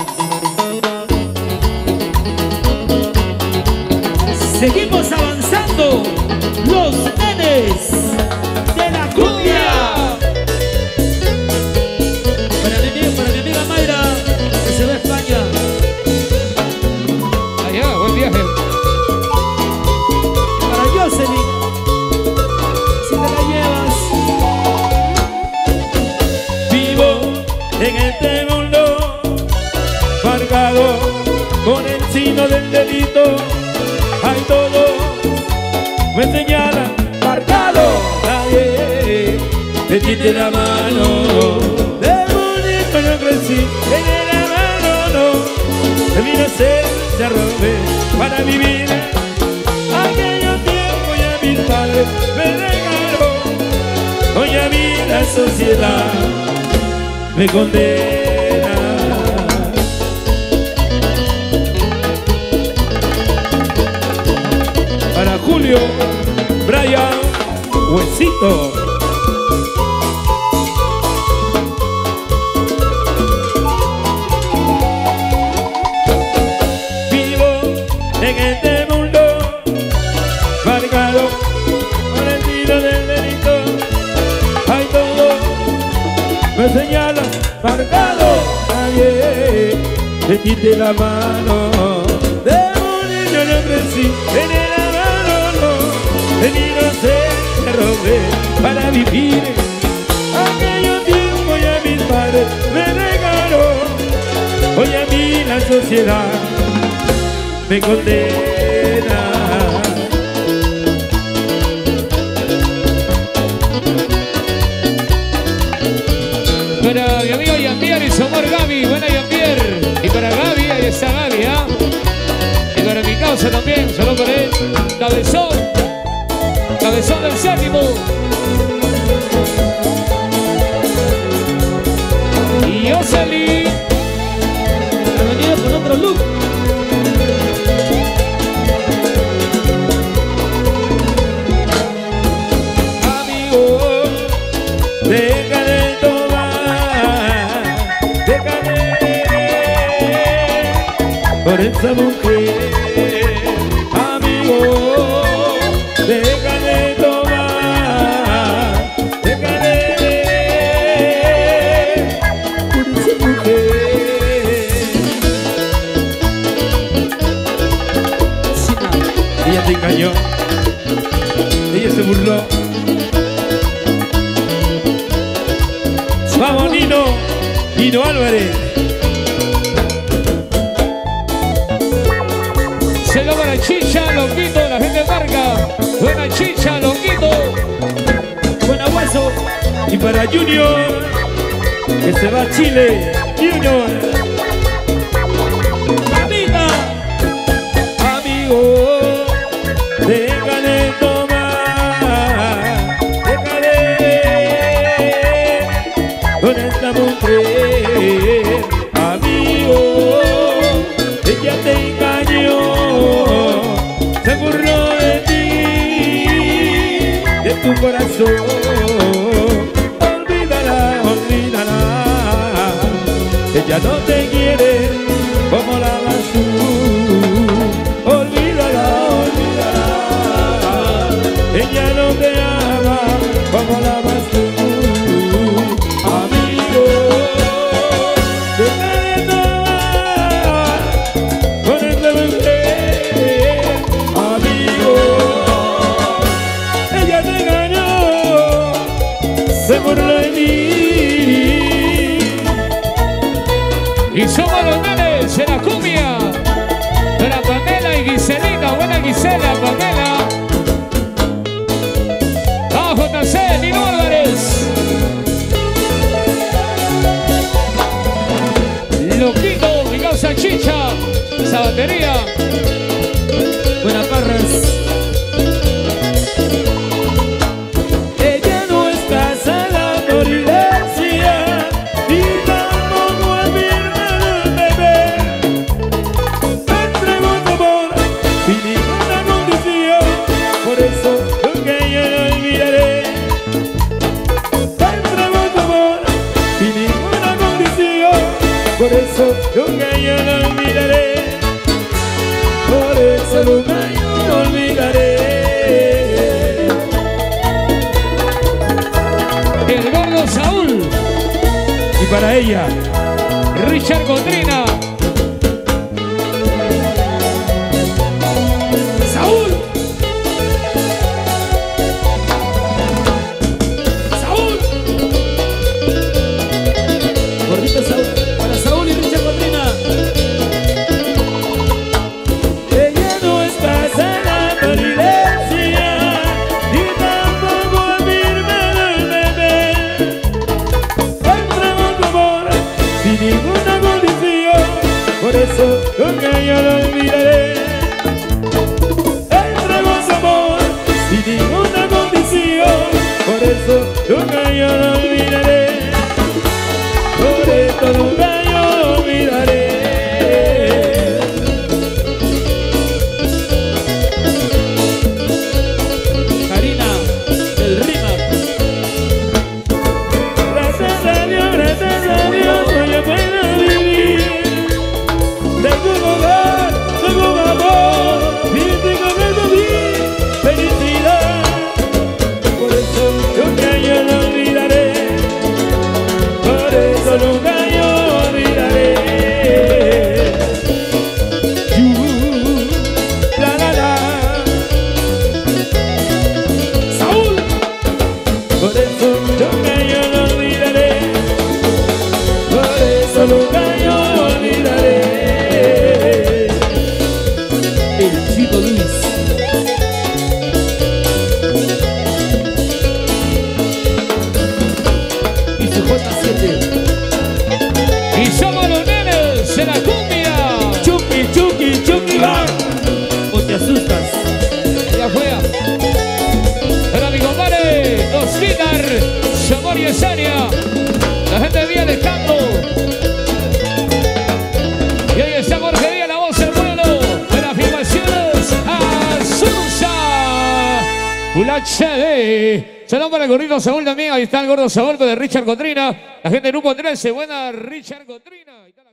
Seguimos avanzando, los nenes de la cumbia. Para mi amiga Mayra, que se va a España. Allá, buen viaje. Para Jocelyn, si te la llevas. Vivo en este mundo marcado con el signo del delito. Hay todo, me señala, marcado. Nadie me tiene la mano. De bonito yo crecí, en la mano no. De mi inocencia robé para vivir. Aquellos tiempos ya mis padres me regaló. Hoy a mí la sociedad me condena. Para Julio, Brian, Huesito. Vivo en este mundo marcado por el tiro del delito. Hay todo, me señala, marcado. Nadie me quite la mano. De bonito yo crecí en el de mi inocencia robé para vivir. Aquellos tiempos ya mis padres me regaló. Hoy a mí la sociedad me condena. Para mi amigo Jean-Pierre y su amor Gaby, buena Jean-Pierre. Y para Gaby, ahí está Gaby, ¿ah? Y para mi causa también, saludos para él. Cabezón. Cabezón del séptimo. Y yo salí. Ha venido con otro look. Amigo, deja de tomar, deja de por esa mujer. Amigo, deja de tomar, deja de por esa mujer. Ella te engañó, ella se burló. Vamos Nino, Nino Álvarez. Se lo para Chicha, Longuito, la gente de Marca. Buena Chicha, Longuito. Buena Hueso. Y para Junior, que se va a Chile. Junior. Mamita. Amigo, deja de tomar, deja de con esta mujer. Amigo, ella te engañó, se burló de ti, de tu corazón. Olvídala, olvídala, ella no te quiere como la amas tú. Olvídala, olvídala, ella no te ama como la amas tú. Amigo, deja de tomar con esta mujer. Amigo, ella te engañó, se burló de ti. Y somos los nenes de la cumbia. Para Pamela y Giselina. Buena Gisela, Pamela. Vamos, JC, Nino Álvarez. Loquito, mi causa Chicha. Esa batería. Buena Parras. Ella no es casada por iglesia y tampoco es mi hermana bebé. Me entrego tu amor sin ninguna condición, por eso nunca yo lo olvidaré. Me entrego tu amor sin ninguna condición, por por eso nunca yo lo olvidaré, por eso nunca yo lo olvidaré. El gordo Saúl. Y para ella, Richard Cotrina. Saúl. Saúl. Gordito Saúl. Para Saúl y Richard Cotrina. Ella no está sana por iglesia, ni tampoco a mi hermano el bebé. Entregó tu amor sin ninguna condición, por eso nunca yo lo olvidaré. Entregó su amor sin ninguna condición, por eso nunca yo lo olvidaré. Por eso nunca yo lo olvidaré. Karina, del Rima. Gracias a Dios, hoy yo puedo vivir. Tengo un hogar, tengo un amor, y tengo dentro de mí felicidad. Por eso nunca yo lo olvidaré, por eso nunca yo lo olvidaré. La la la. Saúl. Por eso nunca yo lo olvidaré, por eso nunca yo lo olvidaré. El Chico Luis. Y su J7. Y somos los nenes de la cumbia. Chucky, Chucky, Chucky va. O te asustas. Ya fue. Para mi compadre, los Guitar, Samor y Esania. La gente de Vía Alejandro. Y ahí está Jorge Díaz, la voz del pueblo. De las filmaciones Azusa. Full HD. Saludos para el gordito Saúl también. Ahí está el gordo Saúl de Richard Cotrina. La gente del grupo 13. Buena Richard Cotrina. Ahí está la